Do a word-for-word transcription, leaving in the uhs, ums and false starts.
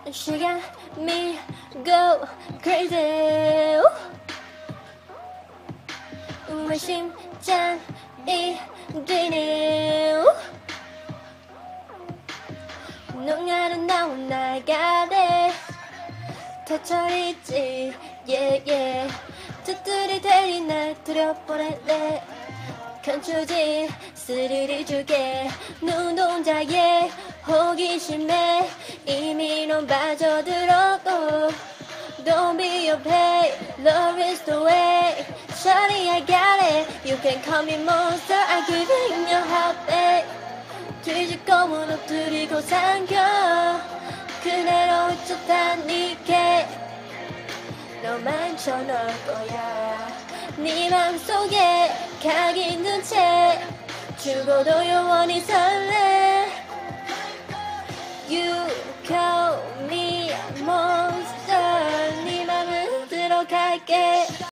She got me go crazy. 왜 심장이 뛰네. 농야는 나와 나가래. 닫혀있지 yeah yeah. 뜻들이 대리 날 들여보낼래. 감추지 스릴이 주게 눈동자에 호기심에 이미 넌 빠져들었고. Don't be afraid, love is the way. Shawty I got it, you can call me monster. I give it in your heart babe. 뒤집고 무너뜨리고 삼켜 그대로 쫓아니게 너만 쳐넣을 거야. 네 맘속에 각인 든 채 죽어도 영원히 설레. You call me monster. 네 맘을 들어갈게.